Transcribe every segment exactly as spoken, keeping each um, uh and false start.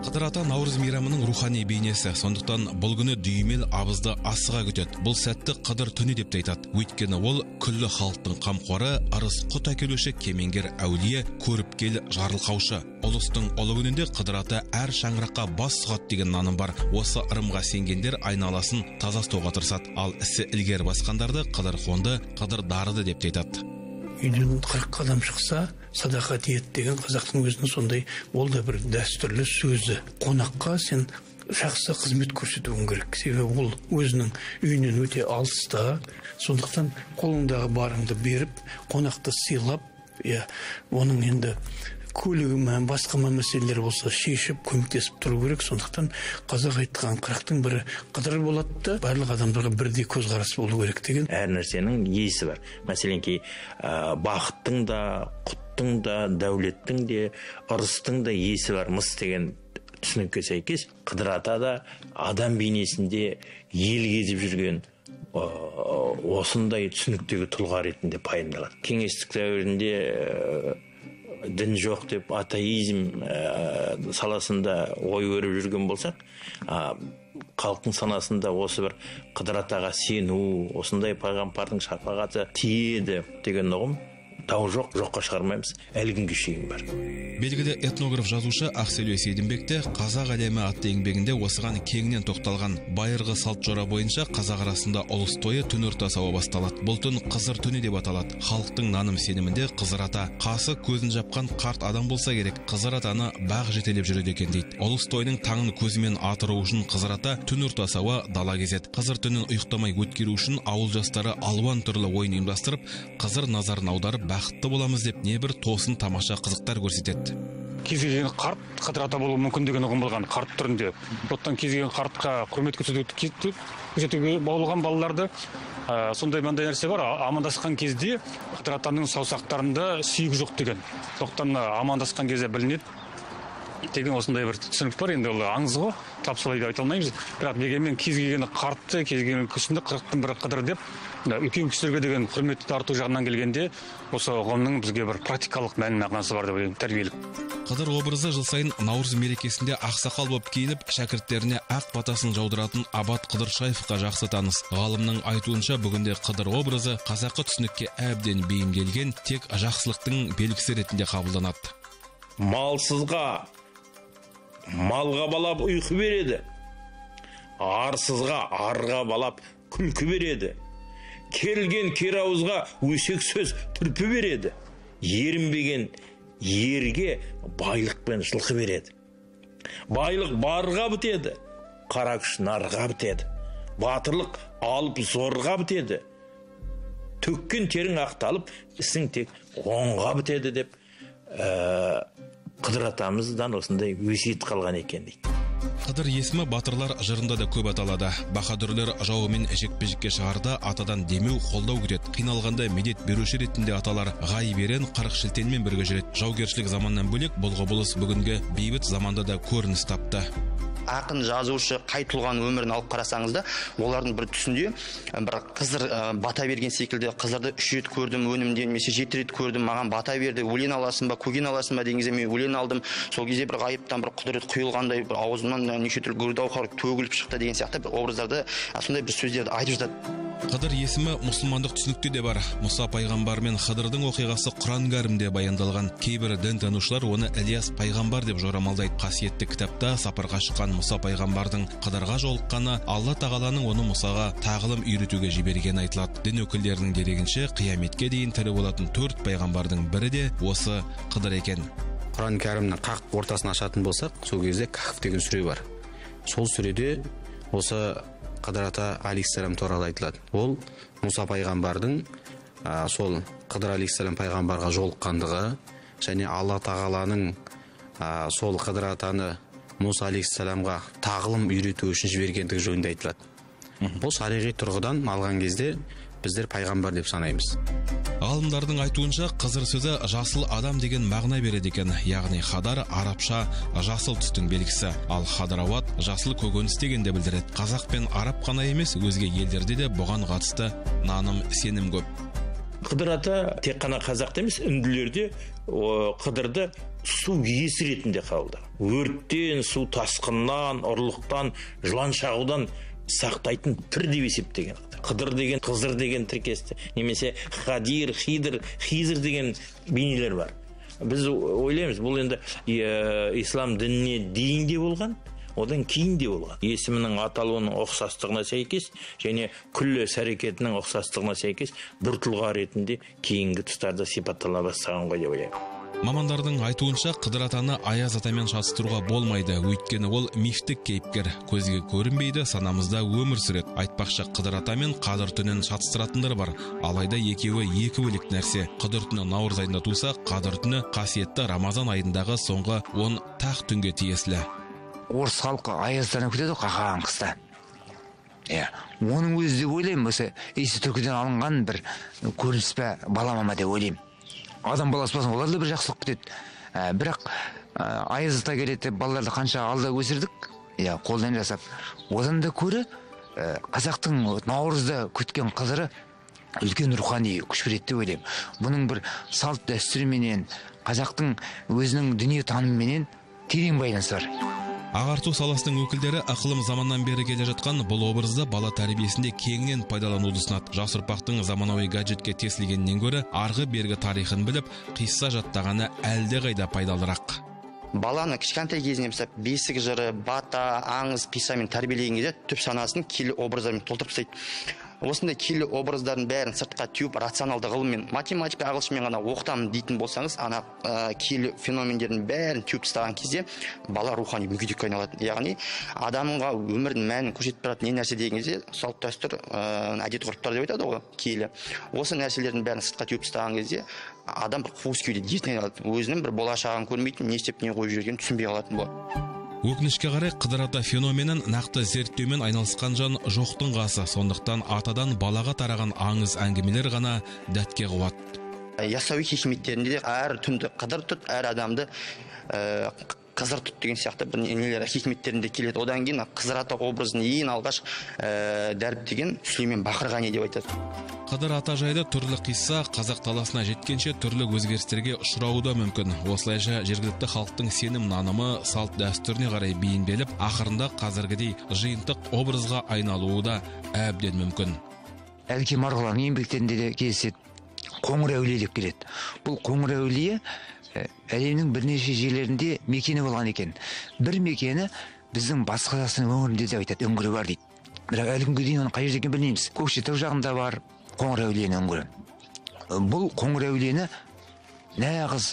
Қыдыр ата Наурыз мейрамының рухани бейнесі, сондықтан бұл күні дүймел абызды асыға күтеді. Бұл сәтті Қыдыр түні деп те айтады. Өйткені ол күллі халықтың қамқоры, ырыс құт әкелуші, кемеңгер әулие, көріпкел жарылқаушы. Ұлыстың ұлы күнінде Қыдыр ата әр шаңыраққа бас сұғады деген наным бар. Осы ырымға сенгендер айналасын таза ұстауға тырысады. Ал ісі ілгері басқандарды Қыдыр қонды, Қыдыр дарыды деп те айтады. Үйден қырық қадам шықса, садақа тиет деген қазақтың өзінің сондай, ол да бір дәстүрлі сөзі. Қонаққа сен жақсы қызмет көрсетуің керек. Себебі ол өзінің үйінен өте алыста, сондықтан қолыңдағы барыңды беріп, қонақты сыйлап, я, оның енді көлігі мән басқа мәселелер болса шешіп, көмектесіп тұру керек. Сондықтан қазақ айтқан қырықтың бірі Қыдыр болады да, барлық адамдарға бірдей көзқарас болу керек деген. Әр нәрсенің иесі бар. Мәселен ки бақыттың да, құттың да, дәулеттің де, ырыстың да иесі бар. Мыс деген түсінікке сәйкес Қыдыр ата да адам бейнесінде ел кезіп жүрген осындай түсініктегі тұлға ретінде пайымдалады. Кеңестік дәуірінде дін жоқ деп атеизм ә, саласында ой өріп жүрген болсақ, ә, халықтың санасында осы бір Қыдыр атаға сену, осындай пайғамбардың шапағаты тиеді деген ұғым дау жоқ, жоққа шығармаймыз, әлі күнге шейін бар. Белгілі этнограф жазушы Ақселеу Сейдімбекте қазақ әлемі атты еңбегінде осыған кеңінен тоқталған. Байырғы салт жора бойынша қазақ арасында ұлыс тойы түн ортасы ауа басталады. Бұл түн Қызыр түні деп аталады. Халықтың наным сенімінде Қызыр ата қасы көзін жапқан қарт адам болса керек, Қызыр атаны бақ жетелеп жүреді екен дейді. Ұлыс тойының таңын көзімен атыру үшін Қызыр ата түн ортасы ауа дала кезеді. Қызыр түнін ұйықтамай өткеру үшін ауыл жастары алуан түрлі ойын ұйымдастырып, Қызыр назарын аударып бақытты боламыз деп небір тосын тамаша қызықтар көрсетеді. Кез келген қарт Қыдыр ата болуы мүмкін деген ұғым болған қарт түрінде. Оттан кез келген қартқа құрмет көрсетуге болған балаларды ә, сондай мынандай нәрсе бар. Амандасқан кезде Қыдыр атаның саусақтарында сүйек жоқ деген. Сондықтан амандасқан кезде білінеді деген осындай бір түсінік бар. Енді ол аңыз ғой, тап солай деп айта алмаймыз. Бірақ дегенмен кез келген қартты, кез келген кісіні қырықтың бірі Қыдыр деп үлкен кісілерге деген құрметті арту жағынан келгенде, осы ұғымның бізге бір практикалық мән мағынасы бар деп ойлаймын, тәрбиелік. Қыдыр образы жыл сайын Наурыз мерекесінде ақсақал болып киініп, шәкірттеріне ақ батасын жаудыратын Абат Қыдыршаевқа жақсы таныс. Ғалымның айтуынша, бүгінде Қыдыр образы қазақы түсінікке әбден бейімделген, тек жақсылықтың белгісі ретінде қабылданады. Малсызға малға балап ұйқы береді, арсызға арға балап күлкі береді, келген керауызға өсек сөз түрпі береді, ерінбеген ерге байлық пен жылқы береді. Байлық барға бітеді, қара күш нарға бітеді, батырлық алып зорға бітеді, төккен терің ақталып, ісің тек оңға бітеді деп ә, Қыдыр атамыздан осындай өсиет қалған екен дейді. Қыдыр есімі батырлар жырында да көп аталады. Баһадүрлер жауымен жекпе-жекке шығарда атадан демеу қолдау күтеді. Қиналғанда медет беруші ретінде аталар ғай берен қырық шілтенмен бірге жүреді. Жаугершілік заманнан бөлек бұл құбылыс бүгінгі бейбіт заманда да көрініс тапты. Ақын жазушы қай тұлғаның өмірін алып қарасаңыз да, олардың бір түсінде бір Қызыр бата берген секілді, Қызырды үш рет көрдім өнімде, немесе жеті рет көрдім, маған бата берді, өлен аласың ба, көген аласың ба деген кезде мен өлен алдым. Сол кезде бір ғайыптан бір құдірет құйылғандай, бір аузымнан неше түрлі гүрдауқар төгіліп шықты деген сияқты бір образдарды, сондай бір сөздерді айтып жатады. Қыдыр есімі мұсылмандық түсінікте де бар. Мұса пайғамбар мен Қыдырдың оқиғасы Құран кәрімде баяндалған. Кейбір дін танушылар оны Ілияс пайғамбар деп жорамалдайды. Қасиетті кітапта сапарға шыққан Мұса пайғамбардың Қыдырға жолыққаны, Алла тағаланың оны Мұсаға тағылым үйретуге жібергені айтылады. Дін өкілдерінің дерегінше, қияметке дейін тірі болатын төрт пайғамбардың бірі де осы Қыдыр екен. Құран кәрімнің қақ ортасын ашатын болсақ, сол кезде Кахф деген сүре бар. Сол сүреде осы Қыдыр ата алейхиссалам туралы айтылады. Ол Мұса пайғамбардың ә, сол Қыдыр алейхиссалам пайғамбарға жолыққандығы және Алла тағаланың ә, сол Қыдыр атаны Мұса алейхиссаламға тағылым үйрету үшін жібергендігі жөнінде айтылады. Бұл шариғи тұрғыдан алған кезде біздер пайғамбар деп санаймыз. Ғалымдардың айтуынша Қызыр сөзі жасыл адам деген мағына береді екен. Яғни Хадар арабша жасыл түстің белгісі, ал Хадрават жасыл көкөніс дегенді білдіреді. Қазақ пен араб қана емес, өзге елдерде де бұған қатысты наным сенім көп. Қыдыр ата тек қана қазақта емес, үнділерде Қыдырды су иесі ретінде қабылдаған. Өрттен, су тасқыннан, ұрлықтан, жылан шағудан сақтайтын пір деп есептеген. Қыдыр деген, Қызыр деген тіркесті, немесе Хадир, Хидр, Хизір деген бейнелер бар. Біз ойлаймыз, бұл енді ислам дініне дейін де болған, одан кейін де болған. Есімінің аталуының ұқсастығына сәйкес және күллі іс-әрекетінің ұқсастығына сәйкес бір тұлға ретінде кейінгі тұстарда сипаттала бастаған ғой деп ойлаймын. Мамандардың айтуынша Қыдыр атаны Аяз атамен шатыстыруға болмайды, өйткені ол мифтік кейіпкер, көзге көрінбейді, санамызда өмір сүреді. Айтпақшы, Қыдыр ата мен Қадыр түнін шатыстыратындар бар, алайда екеуі екі бөлек нәрсе. Қыдыр түні наурыз айында туса, Қадыр түні қасиетті Рамазан айындағы соңғы он тақ түнге тиесілі. Орыс халқы Аяздарын күтеді қақаған қыста. Оның өзі деп ойлаймын, осы есі түркіден алынған бір көрініс пе баламама деп ойлаймын. Адам баласы болсын, олар да бір жақсылық күтеді. Бірақ Аяз ата келеді, балаларды қанша алда өсірдік, қолдан жасап. Одан да көрі қазақтың наурызда күткен Қыдыры үлкен рухани күш береді деп ойлаймын. Бұның бір салт дәстүріменен, қазақтың өзінің дүние танымыменен терең байланысы бар. Ағарту саласының өкілдері ақылым заманнан бері келе жатқан бұл образды бала тәрбиесінде кеңінен пайдалануды ұсынады. Жас ұрпақтың заманауи гаджетке тесілгеннен гөрі арғы бергі тарихын біліп, қисса жаттағаны әлде қайда пайдалырақ. Баланы кішкентай кезінен мысалы бесік жыры, бата, аңыз, қиссамен тәрбиелеген кезде түп санасын киелі образдармен толтырып тастайды. Осындай киелі образдардың бәрін сыртқа теуіп, рационалды ғылыммен, математика, ағылшынмен ғана оқытамын дейтін болсаңыз, ана киелі феномендердің бәрін теуіп тастаған кезде бала рухани мүгедекке айналады. Яғни адамға өмірдің мәнін көрсетіп тұратын не нәрсе деген кезде салт дәстүр, әдет ғұрыптар деп айтады ғой, киелі. Осы нәрселердің бәрін сыртқа теуіп тастаған кезде адам бір қуыс күйде дертіне айналады. Өзінің бір болашағын көрмейтін, не істеп не қойып жүргенін түсінбей қалатын болады. Өкінішке қарай Қыдыр ата феноменін нақты зерттеумен айналысқан жан жоқтың қасы, сондықтан атадан балаға тараған аңыз әңгімелер ғана дәтке қуат. Ясауи хикметтерінде де әр түнді Қыдыр тұт, әр адамды Қызыр тұт деген сияқты бір нелер хикметтерінде келеді. Одан кейін Қызыр ата образын ең алғаш дәріптеген Сүлеймен Бақырғани деп айтады. Қыдыр ата жайлы түрлі қисса қазақ таласына жеткенше түрлі өзгерістерге ұшырауы да мүмкін. Осылайша жергілікті халықтың сенім нанымы салт дәстүріне қарай бейімделіп, ақырында қазіргідей жиынтық образға айналуы да әбден мүмкін. Әлке марғұлан еңбектерінде де кездеседі. Қоңыр әулие деп келеді. Бұл қоңыр әулие әлемнің бірнеше жерлерінде мекені болған екен. Бір мекені біздің батыс Қазақстан өңірінде деп айтады, үңгірі бар дейді. Бірақ әлі күнге дейін оны қай жерде екенін білмейміз. Көкшетау жағында бар қоңыр әулиенің үңгірі. Бұл қоңыр әулиені нағыз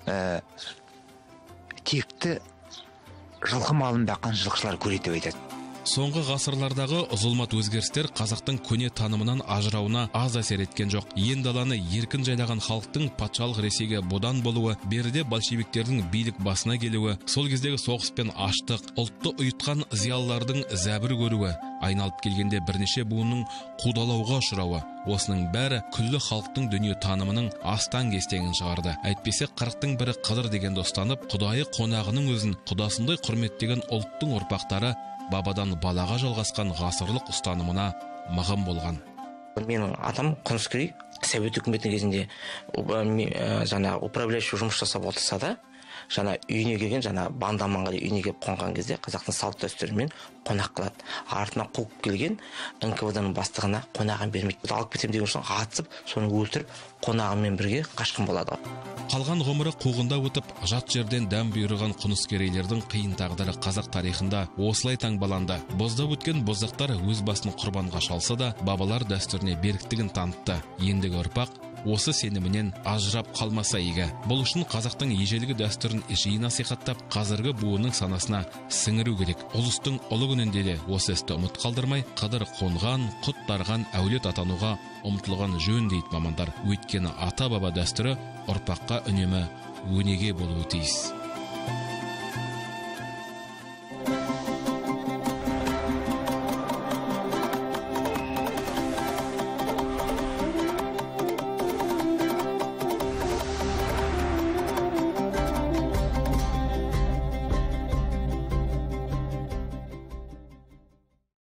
текті жылқы малын баққан жылқышылар көреді деп айтады. Соңғы ғасырлардағы зұлмат өзгерістер қазақтың көне танымынан ажырауына аз әсер еткен жоқ. Ен даланы еркін жайлаған халықтың патшалық Ресейге бодан болуы, беріде большевиктердің билік басына келуі, сол кездегі соғыс пен аштық, ұлтты ұйытқан зиялылардың зәбір көруі, айналып келгенде бірнеше буынның қудалауға ұшырауы, осының бәрі күллі халықтың дүние танымының астан кестеңін шығарды. Әйтпесе қырықтың бірі Қыдыр деген достанып, құдайы қонағының өзін құдасындай құрметтеген ұлттың ұрпақтары бабадан балаға жалғасқан ғасырлық ұстанымына мығым болған. Менің атам Құныскерей Совет үкіметінің кезінде жаңа управляющий жұмыс жасап отырса да, жаңа үйіне келген, жаңа бандаманға үйіне келіп қонған кезде қазақтың салт дәстүрімен қонақ қылады. Артына қуып келген эн ка вэ дың бастығына қонағын бермейді. Алып кетем деген соң атысып, соны өлтіріп, қонағымен бірге қашқын болады. Қалған ғұмыры қуғында өтіп, жат жерден дәм бұйырған Құныскерейлердің қиын тағдыры қазақ тарихында осылай таңбаланды. Боздап өткен боздақтар өз басын құрбанға шалса да, бабалар дәстүріне беріктігін танытты. Ендігі ұрпақ осы сенімінен ажырап қалмаса игі. Бұл үшін қазақтың ежелгі дәстүрін жиі насихаттап, қазіргі буынның санасына сіңіру керек. Ұлыстың ұлы күнінде де осы істі ұмыт қалдырмай, Қыдыр қонған, құттарған әулет атануға ұмтылған жөн дейді мамандар. Өйткені ата-баба дәстүрі ұрпаққа үнемі өнеге болуы тиіс.